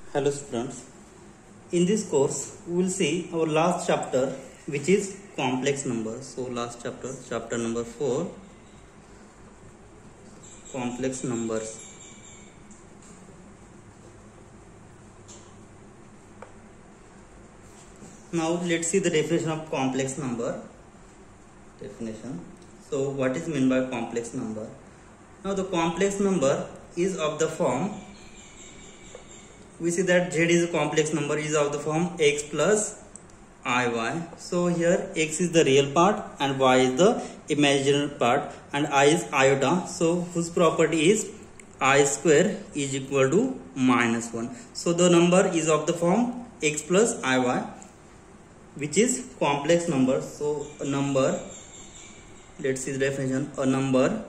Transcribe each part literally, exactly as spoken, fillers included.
Hello students, in this course we will see our last chapter, which is complex numbers. So last chapter, chapter number four, complex numbers. Now let's see the definition of complex number. Definition. So what is meant by complex number? Now the complex number is of the form, we see that Z is a complex number, is of the form x plus iy. So here x is the real part and y is the imaginary part and I is iota. So whose property is I square is equal to minus one. So the number is of the form x plus iy, which is complex number. So a number, let's see the definition, a number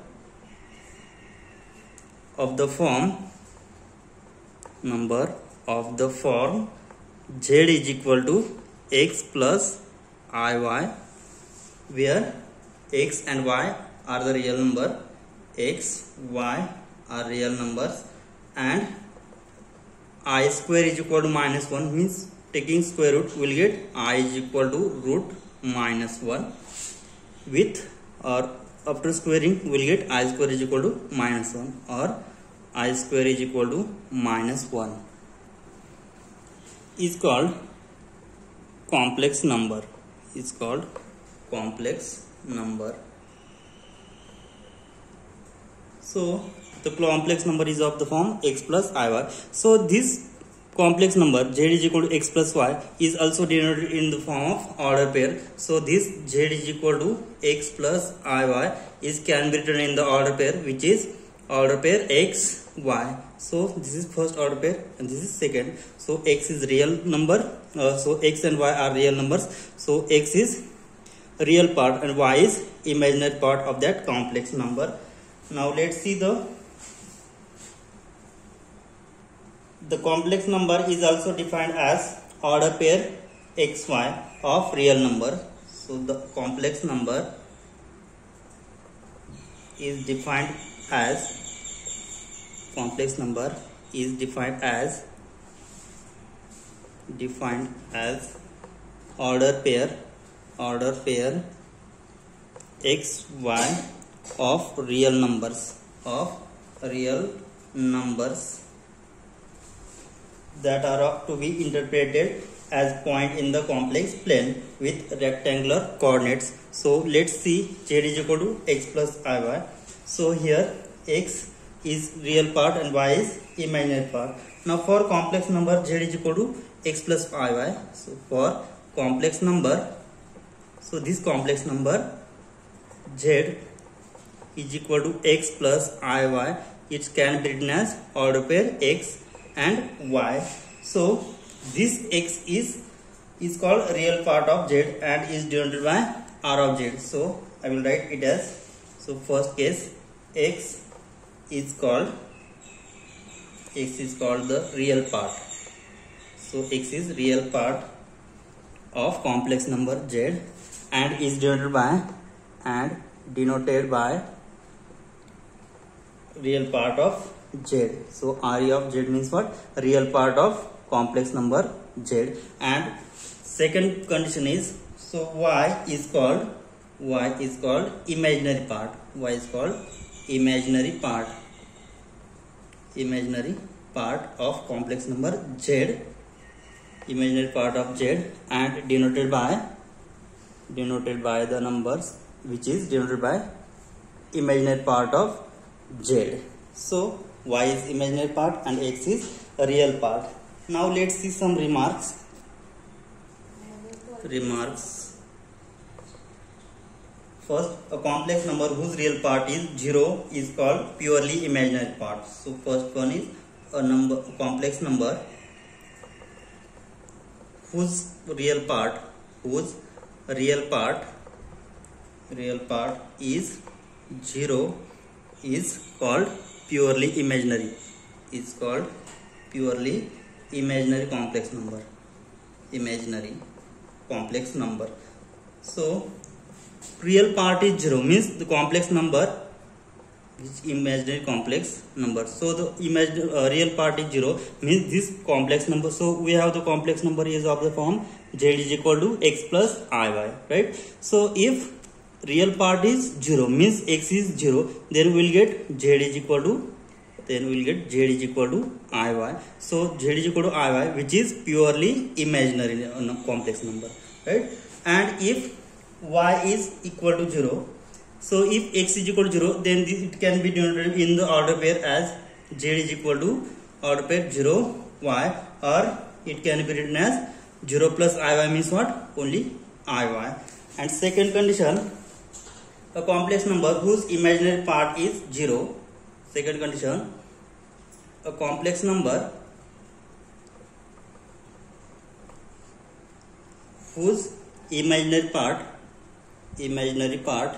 of the form number of the form Z is equal to x plus iy, where x and y are the real number, x, y are real numbers, and I square is equal to minus one, means taking square root we will get I is equal to root minus one, with or after squaring we will get I square is equal to minus one, or I square is equal to minus one, is called complex number, is called complex number. So the complex number is of the form x plus iy. So this complex number Z is equal to x plus y is also denoted in the form of order pair. So this Z is equal to x plus iy is can be written in the order pair, which is order pair x y. So this is first order pair and this is second. So x is real number, uh, so x and y are real numbers. So x is real part and y is imaginary part of that complex number. Now let's see the the complex number is also defined as order pair xy of real number. So the complex number is defined as complex number is defined as defined as order pair order pair xy of real numbers of real numbers that are to be interpreted as point in the complex plane with rectangular coordinates. So let's see Z is equal to x plus iy. So here x is real part and y is imaginary part. Now for complex number Z is equal to x plus iy. So for complex number, so this complex number Z is equal to x plus iy, it can be written as order pair x and y. So this x is is called real part of Z and is denoted by r of Z. So I will write it as, so first case x is called x is called the real part. So x is real part of complex number Z and is denoted by and denoted by real part of Z. So R of Z means what? Real part of complex number Z. And second condition is, so y is called y is called imaginary part. Y is called imaginary part. Imaginary part of complex number Z. Imaginary part of Z and denoted by denoted by the numbers which is denoted by imaginary part of Z. So y is imaginary part and x is a real part. Now let's see some remarks. Remarks. First, a complex number whose real part is zero is called purely imaginary part. So first one is a number a complex number whose real part whose real part real part is zero is called purely imaginary, is called purely imaginary complex number, imaginary complex number. So real part is zero means the complex number this imaginary complex number. So the imaginary uh, real part is zero, means this complex number. So we have the complex number is of the form z is equal to x plus iy, right? So if real part is zero, means x is zero, then we will get z is equal to then we will get z is equal to iy. So z is equal to iy, which is purely imaginary uh, complex number, right? And if y is equal to zero, so if x is equal to zero, then this, it can be denoted in the order pair as z is equal to order pair zero y, or it can be written as zero plus iy, means what? Only iy. And second condition, a complex number whose imaginary part is zero. Second condition, a complex number whose imaginary part imaginary part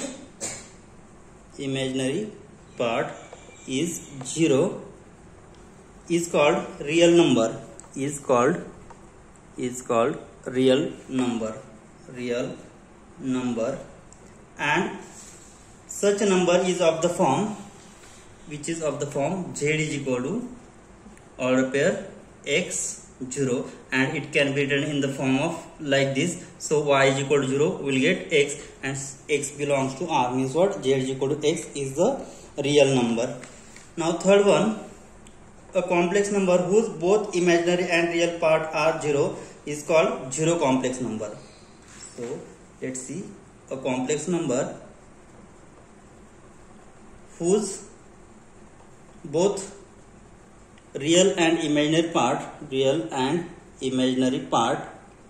imaginary part is zero is called real number is called is called real number real number and such a number is of the form which is of the form z is equal to order pair x zero, and it can be written in the form of like this. So y is equal to zero, we will get x, and x belongs to R, means what? Z is equal to x is the real number. Now third one, a complex number whose both imaginary and real part are zero is called zero complex number. So let's see, a complex number whose both real and imaginary part real and imaginary part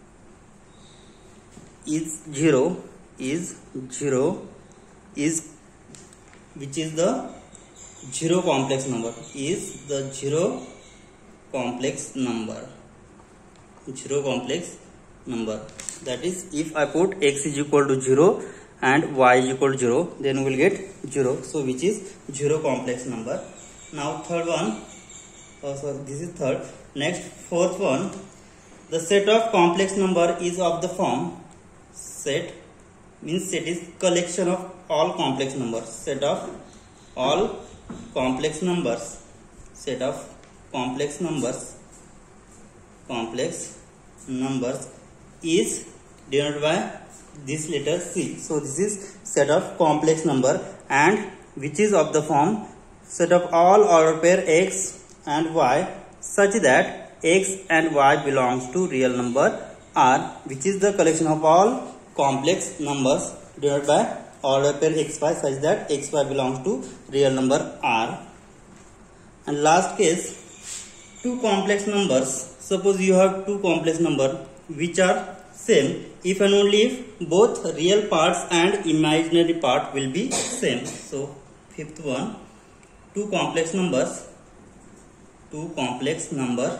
is zero is zero is which is the zero complex number is the zero complex number zero complex number. That is, if I put x is equal to zero and y is equal to zero, then we will get zero, so which is zero complex number. Now third one, oh sorry, this is third. Next, fourth one, the set of complex number is of the form set means set is collection of all complex numbers set of all complex numbers set of complex numbers complex numbers is denoted by this letter C. So this is set of complex number, and which is of the form set of all order pair x and y such that x and y belongs to real number R, which is the collection of all complex numbers denoted by order pair xy such that xy belongs to real number R. And last case, two complex numbers. Suppose you have two complex numbers which are same if and only if both real parts and imaginary part will be same. So fifth one, two complex numbers two complex number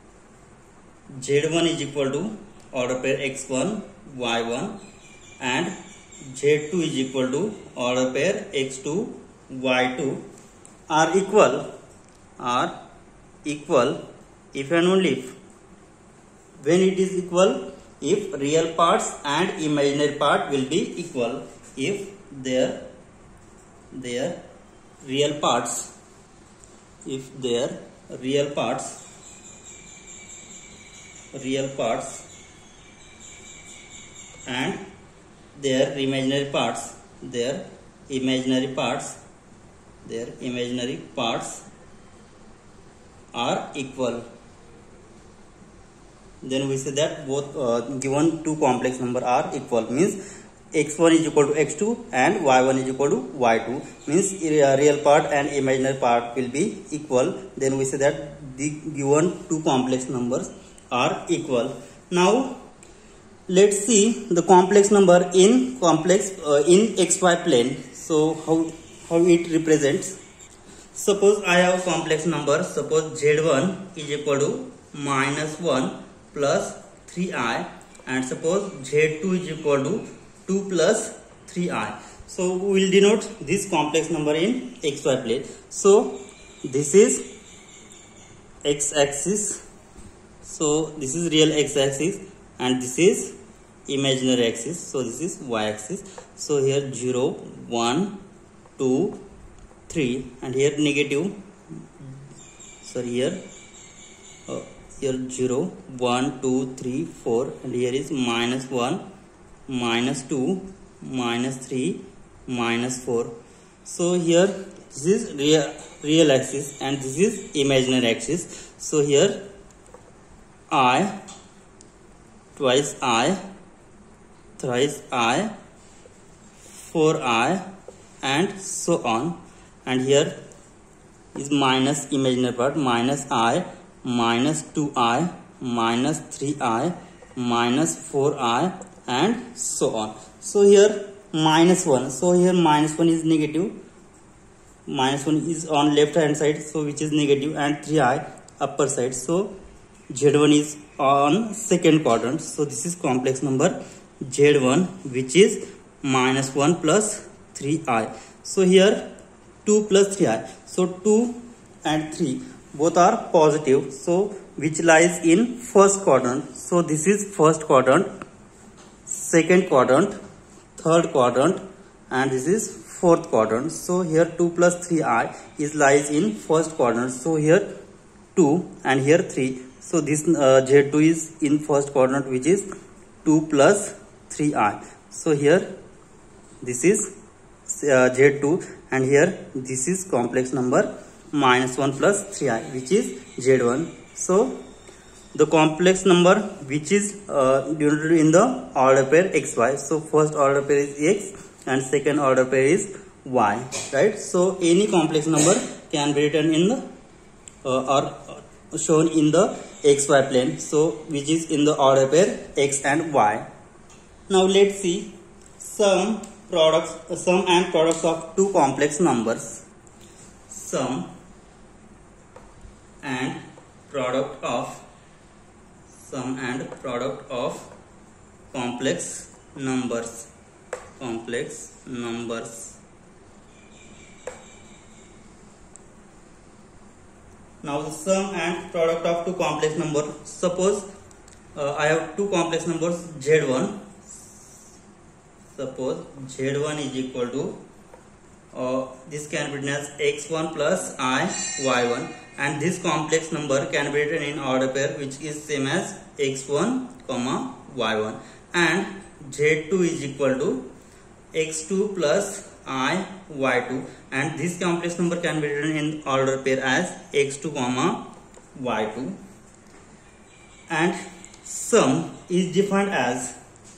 z one is equal to order pair x one y one and z two is equal to order pair x two y two are equal are equal if and only if when it is equal if real parts and imaginary part will be equal, if their their real parts if their real parts real parts and their imaginary parts their imaginary parts their imaginary parts are equal, then we say that both uh, given two complex number are equal, means x one is equal to x two and y one is equal to y two, means real part and imaginary part will be equal, then we say that the given two complex numbers are equal. Now let's see the complex number in complex uh, in xy plane. So how how it represents. Suppose I have complex number, suppose z one is equal to minus one plus three i, and suppose z two is equal to two plus three i. So we will denote this complex number in xy plane. So this is x axis, so this is real x axis and this is imaginary axis, so this is y axis. So here zero, one, two, three, and here negative, sorry here uh, here zero, one, two, three, four, and here is minus one, minus two, minus three, minus four. So here this is real real axis and this is imaginary axis. So here I, twice I, thrice I, four I, and so on. And here is minus imaginary part, minus I, minus two I, minus three I, minus four I, and so on. So here minus one, so here minus one is negative, minus one is on left hand side, so which is negative, and three I upper side, so Z one is on second quadrant. So this is complex number Z one, which is minus one plus three I. So here two plus three I, so two and three both are positive, so which lies in first quadrant. So this is first quadrant, second quadrant, third quadrant, and this is fourth quadrant. So here two plus three I is lies in first quadrant, so here two and here three. So this uh, Z two is in first quadrant, which is two plus three I. So here this is uh, Z two, and here this is complex number minus one plus three I, which is Z one. So the complex number which is uh, denoted in the order pair xy. So first order pair is x and second order pair is y, right? So any complex number can be written in the uh, or shown in the xy plane, so which is in the order pair x and y. Now let's see sum products, uh, sum and products of two complex numbers. Sum and product of sum and product of complex numbers. Complex numbers. Now the sum and product of two complex numbers. Suppose uh, I have two complex numbers Z one. Suppose Z one is equal to uh, this can be written as x one plus I y one, and this complex number can be written in order pair which is same as x one comma y one, and Z two is equal to x two plus I y two, and this complex number can be written in order pair as x two comma y two. And sum is defined as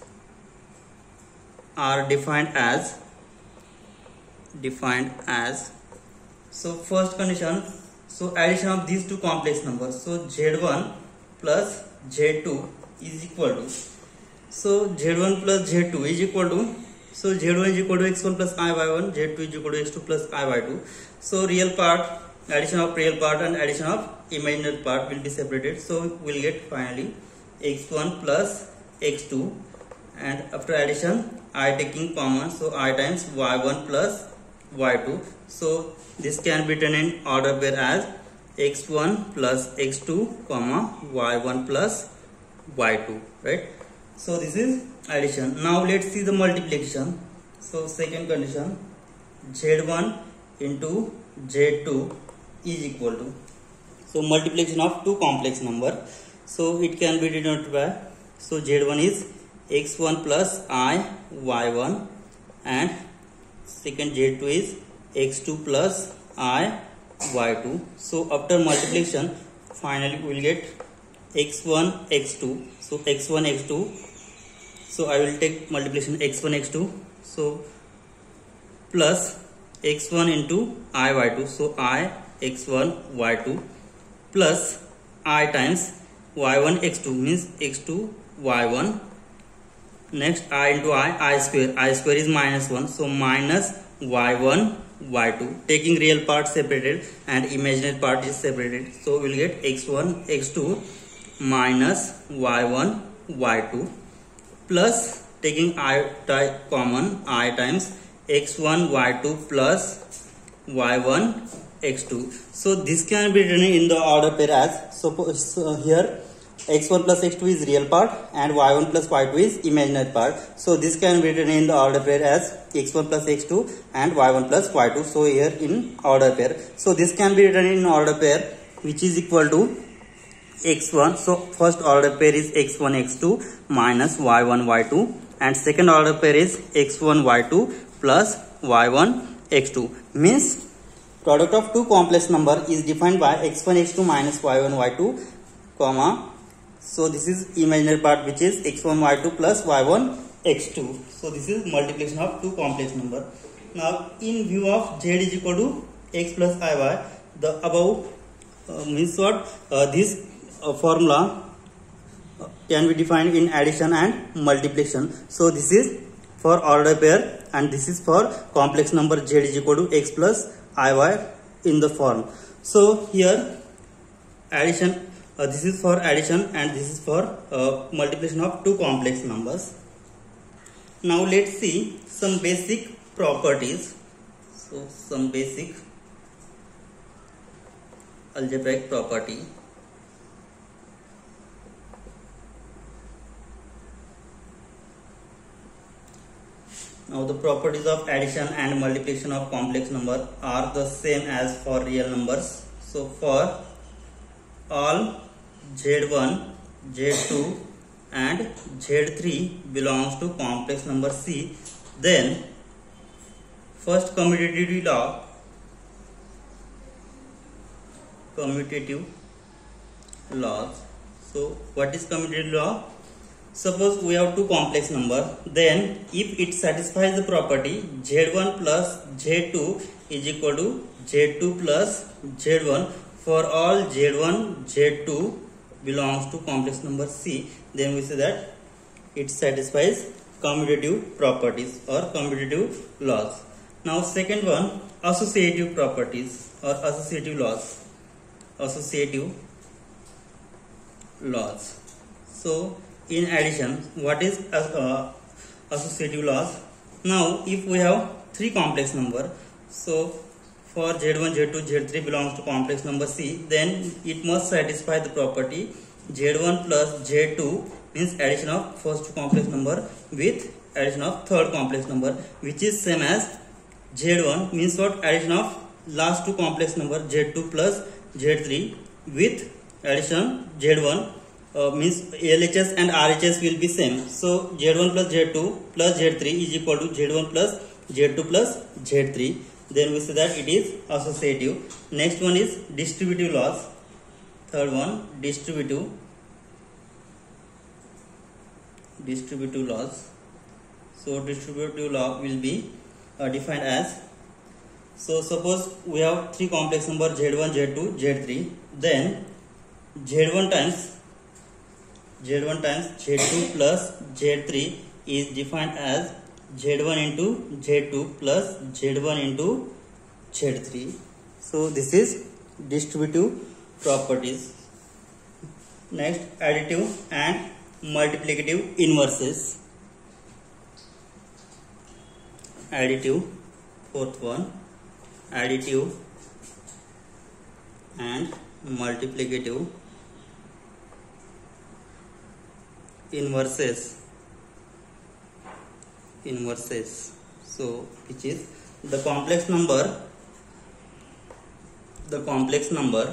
are defined as defined as so first condition, so addition of these two complex numbers, so Z one plus Z two is equal to, so Z one plus Z two is equal to, so Z one is equal to x one plus I y one, Z two is equal to x two plus I y two. So real part, addition of real part and addition of imaginary part will be separated, so we'll get finally x one plus x two, and after addition I taking common, so I times y one plus y two. So this can be written in order pair as x one plus x two comma y one plus y two, right? So this is addition. Now let's see the multiplication. So second condition, Z one into Z two is equal to, so multiplication of two complex number, so it can be denoted by, so Z one is x one plus I y one, and second Z two is x two plus I y two. So after multiplication finally we will get x one x two, so x one x two, so I will take multiplication x one x two, so plus x one into I y two, so I x one y two plus I times y one x two means x two y one, next I into I, I square, I square is minus one, so minus y one y two, taking real part separated and imaginary part is separated, so we will get x one x two minus y one y two plus taking I common, I times x one y two plus y one x two. So this can be written in the order pair as, suppose so here x one plus x two is real part and y one plus y two is imaginary part. So this can be written in the order pair as x one plus x two and y one plus y two. So here in order pair. So this can be written in order pair which is equal to x one. So first order pair is x one x two minus y one y two, and second order pair is x one y two plus y one x two. Means product of two complex number is defined by x one x two minus y one y two, comma. So this is imaginary part which is x one y two plus y one x two. So this is multiplication of two complex number. Now in view of z is equal to x plus iy, the above uh, means what? Uh, this uh, formula uh, can be defined in addition and multiplication. So this is for order pair and this is for complex number z is equal to x plus iy in the form. So here addition. Uh, this is for addition and this is for uh, multiplication of two complex numbers. Now let's see some basic properties. So some basic algebraic property. Now the properties of addition and multiplication of complex number are the same as for real numbers. So for all z one, z two and z three belongs to complex number C, then first commutative law, commutative laws. So what is commutative law? Suppose we have two complex number, then if it satisfies the property z one plus z two is equal to z two plus z one for all z one, z two belongs to complex number C, then we say that it satisfies commutative properties or commutative laws. Now second one, associative properties or associative laws. Associative laws. So in addition, what is uh, associative laws? Now if we have three complex number, so for z one, z two, z three belongs to complex number C, then it must satisfy the property z one plus z two means addition of first two complex number with addition of third complex number, which is same as z one means what? Addition of last two complex number z two plus z three with addition z one uh, means L H S and R H S will be same. So z one plus z two plus z three is equal to z one plus z two plus z three. Then we say that it is associative. Next one is distributive laws. Third one, distributive distributive laws. So distributive law will be uh, defined as, so suppose we have three complex number z one, z two, z three, then z one times z one times z two plus z three is defined as z one into z two plus z one into z three. So this is distributive properties. Next, additive and multiplicative inverses. Additive, fourth one, additive and multiplicative inverses. Inverses. So which is the complex number, the complex number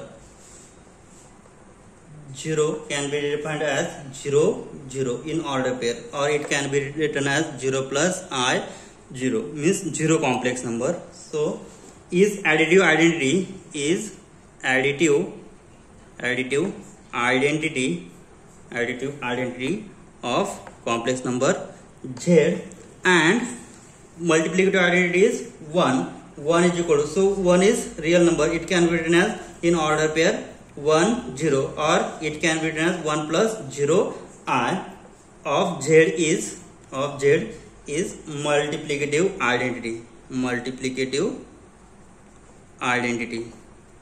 zero can be defined as zero zero in order pair, or it can be written as zero plus I zero means zero complex number. So is additive identity is additive additive identity additive identity of complex number Z, and multiplicative identity is one. one is equal to, so one is real number, it can be written as in order pair one zero, or it can be written as one plus zero I of Z is of Z is multiplicative identity. Multiplicative identity.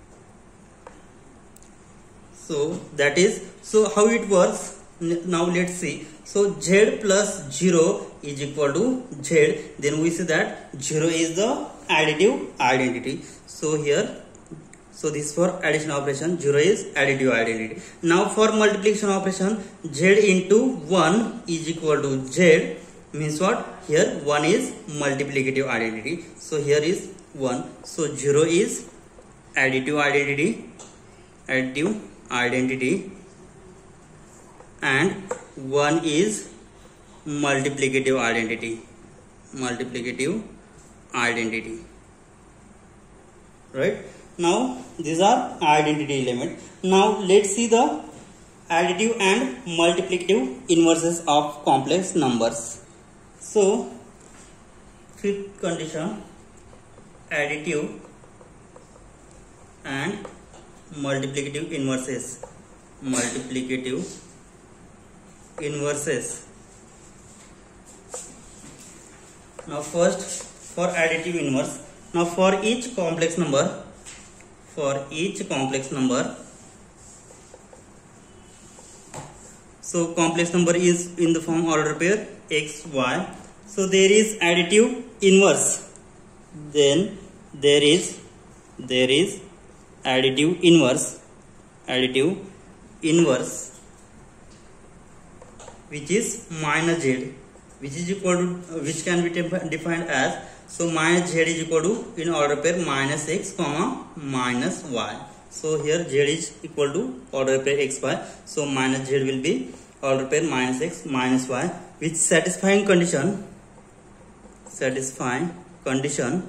So that is, so how it works now, let's see. So Z plus zero is equal to Z, then we say that zero is the additive identity. So here So this for addition operation, zero is additive identity. Now for multiplication operation, z into one is equal to z, means what? Here one is multiplicative identity. So here is one. So zero is additive identity, additive identity, and one is multiplicative identity, multiplicative identity. Right? Now these are identity element. Now let's see the additive and multiplicative inverses of complex numbers. So fifth condition, additive and multiplicative inverses, multiplicative inverses. Now first for additive inverse. Now for each complex number, for each complex number, so complex number is in the form order pair x, y. So there is additive inverse. Then there is there is additive inverse, additive inverse, which is minus z, which is equal to, which can be defined as, so minus z is equal to in order pair minus x comma minus y. So here z is equal to order pair x, y. So minus z will be order pair minus x minus y, which satisfying condition, satisfying condition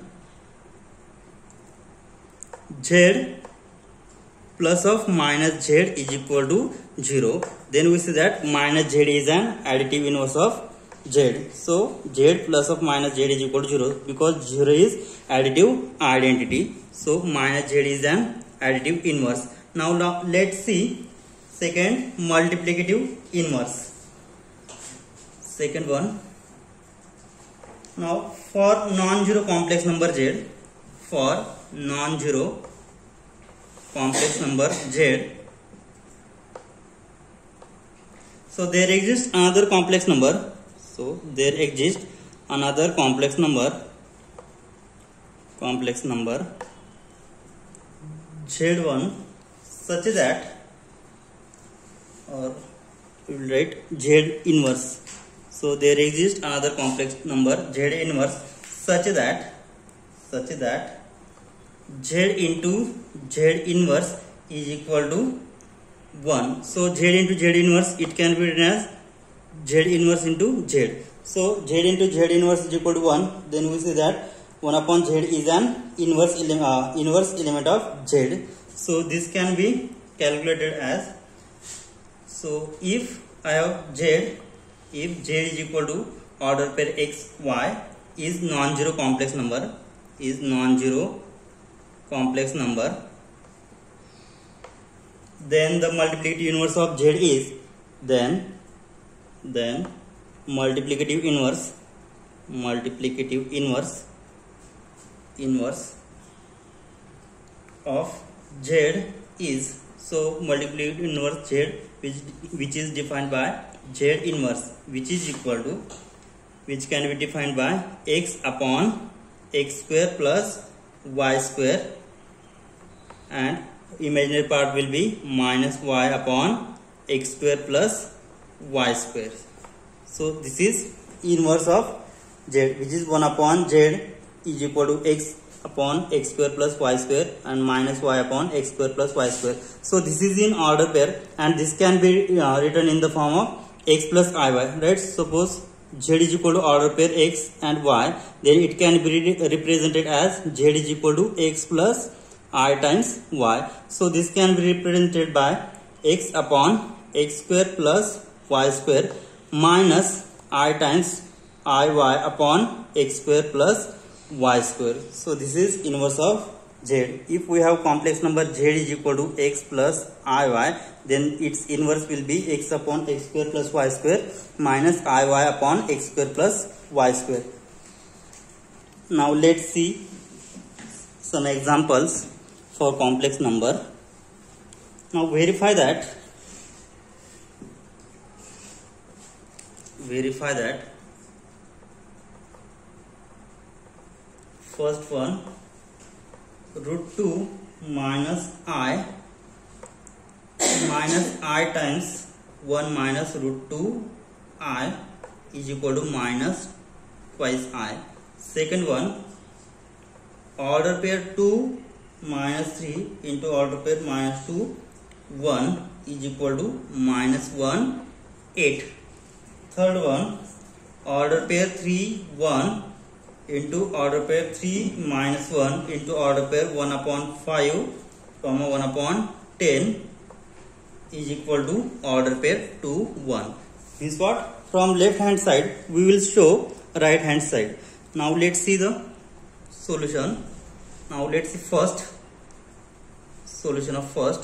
z plus of minus z is equal to zero. Then we see that minus z is an additive inverse of z. So z plus of minus z is equal to zero, because zero is additive identity. So minus z is an additive inverse. Now, now let's see second multiplicative inverse. Second one. Now for non-zero complex number z, for non-zero complex number z, so there exists another complex number. So there exists another complex number, complex number z one, such that, or we will write z inverse. So there exists another complex number z inverse such that, such that z into z inverse is equal to one. So z into z inverse, it can be written as z inverse into z. So z into z inverse is equal to one. Then we say that one upon z is an inverse ele uh, inverse element of z. So this can be calculated as, so if I have z, if z is equal to order pair x, y is non-zero complex number, is non-zero complex number, then the multiplicative inverse of z is, then then multiplicative inverse, multiplicative inverse, inverse of z is, so multiplicative inverse z, which which is defined by z inverse, which is equal to, which can be defined by x upon x square plus y square, and imaginary part will be minus y upon x square plus y square. So this is inverse of z, which is one upon z is equal to x upon x square plus y square and minus y upon x square plus y square. So this is in order pair, and this can be uh, written in the form of x plus iy, right? Suppose z is equal to order pair x and y, then it can be represented as z is equal to x plus I times y. So this can be represented by x upon x square plus y square minus I times iy upon x square plus y square. So this is inverse of z. If we have complex number z is equal to x plus iy, then its inverse will be x upon x square plus y square minus iy upon x square plus y square. Now let's see some examples for complex number. Now verify that, verify that first one, root two minus I minus I times one minus root two I is equal to minus twice I. Second one, order pair two minus three into order pair minus two one is equal to minus one eight. Third one, order pair three one into order pair three minus one into order pair one upon five comma one upon ten is equal to order pair two one. Means what? From left hand side we will show right hand side. Now let's see the solution. Now let's see first solution of first.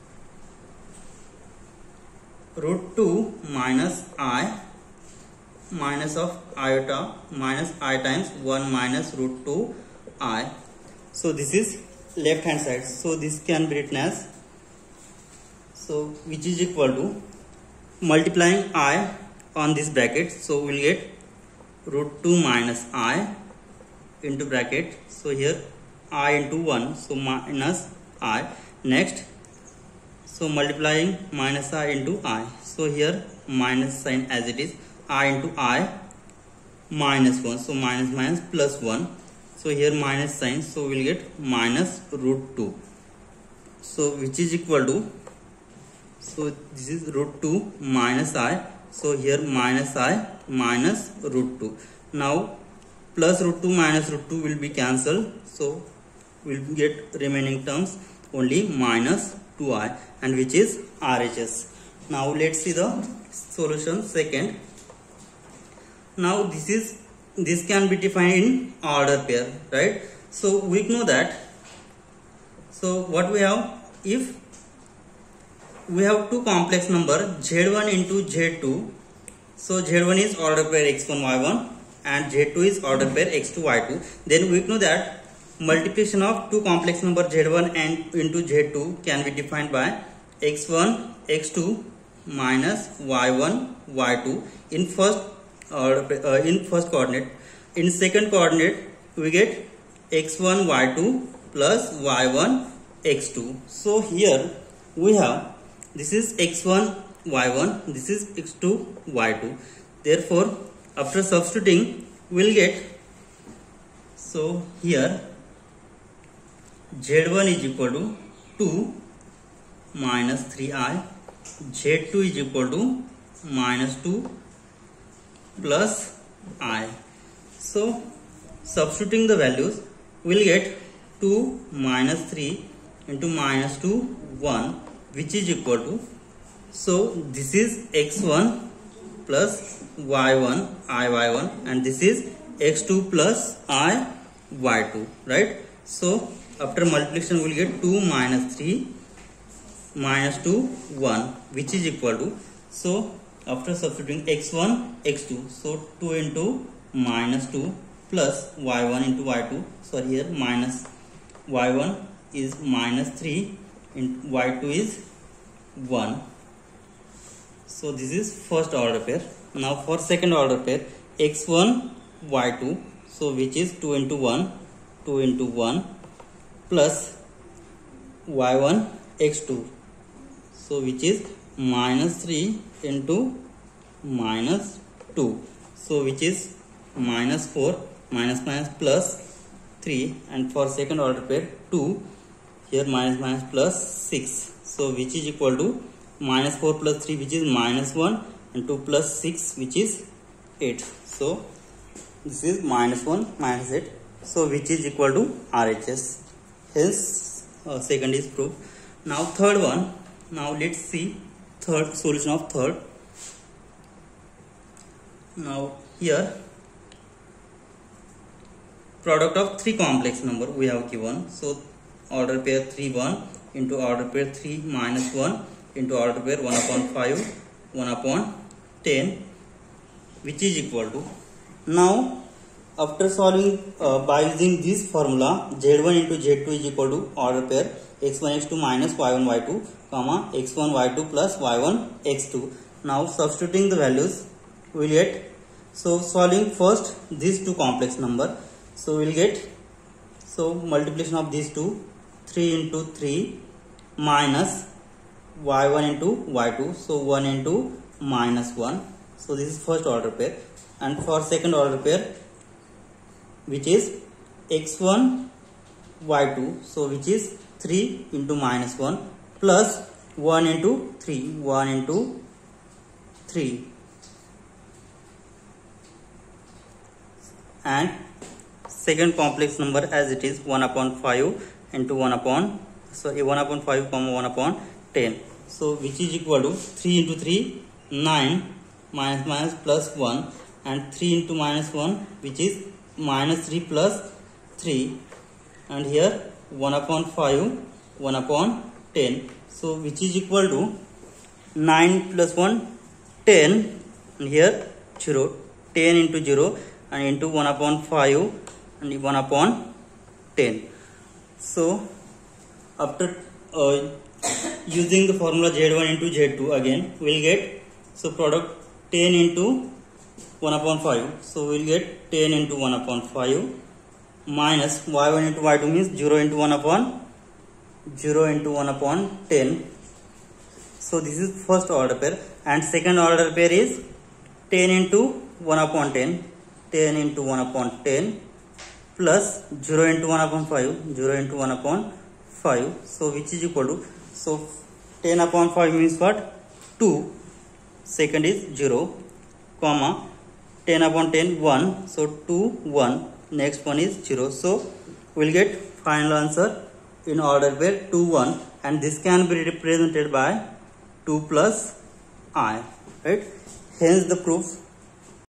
Root two minus I minus of iota minus I times one minus root two I. So this is left hand side. So this can be written as, so which is equal to multiplying I on this bracket. So we will get root two minus I into bracket. So here I into one. So minus I. Next, so multiplying minus I into I. So here minus sign as it is. I into I minus one. So minus minus plus one. So here minus sign. So we will get minus root two. So which is equal to, so this is root two minus I. So here minus I minus root two. Now plus root two minus root two will be cancelled. So we will get remaining terms only minus two I, and which is R H S. Now let's see the solution second. Now this is, this can be defined in order pair, right? So we know that, so what we have, if we have two complex number Z one into Z two, so Z one is order pair x one y one and Z two is order pair x two y two, then we know that multiplication of two complex number Z one and into Z two can be defined by x one x two minus y one y two in first or uh, in first coordinate. In second coordinate we get x one y two plus y one x two. So here we have, this is x one y one, this is x two y two. Therefore after substituting we will get, so here Z one is equal to two minus three I, Z two is equal to minus two plus I. So substituting the values we will get two minus three into minus two one, which is equal to, so this is x one plus y one I y one and this is x two plus I y two, right? So after multiplication we will get two minus three minus two one, which is equal to, so after substituting x one x two, so two into minus two plus y one into y two, so here minus y one is minus three and y two is one. So this is first order pair. Now for second order pair, x one y two, so which is two into one, two into one plus y one x two, so which is minus three into minus two, so which is minus four, minus minus plus three, and for second order pair two, here minus minus plus six, so which is equal to minus four plus three, which is minus one, and two plus six, which is eight. So this is minus one minus eight, so which is equal to R H S. Hence uh, second is proved. Now third one. Now let's see third solution of third. Now here product of three complex number we have given. So order pair three one into order pair three minus one into order pair one upon five, one upon ten, which is equal to, now after solving uh, by using this formula, Z one into Z two is equal to order pair x one x two minus y one y two comma x one y two plus y one x two. Now substituting the values we will get, so solving first these two complex number, so we will get, so multiplication of these two three into three minus y one into y two, so one into minus one. So this is first order pair. And for second order pair, which is x one y two, so which is three into minus one plus one into three, one into three, and second complex number as it is one upon five into one upon, so one upon five comma one upon ten, so which is equal to three into three, nine, minus minus plus one, and three into minus one, which is minus three plus three, and here one upon five, one upon ten, so which is equal to nine plus one, ten, and here zero, ten into zero, and into one upon five and one upon ten. So after uh, using the formula z one into z two, again we will get, so product ten into one upon five, so we will get ten into one upon five minus y one into y two means zero into one upon zero into one upon ten. So this is first order pair, and second order pair is ten into one upon ten, ten into one upon ten plus zero into one upon five, zero into one upon five, so which is equal to, so ten upon five means what, two, second is zero, comma ten upon ten, one, so two, one, next one is zero, so we will get final answer in order pair two, one, and this can be represented by two plus I, right? Hence the proof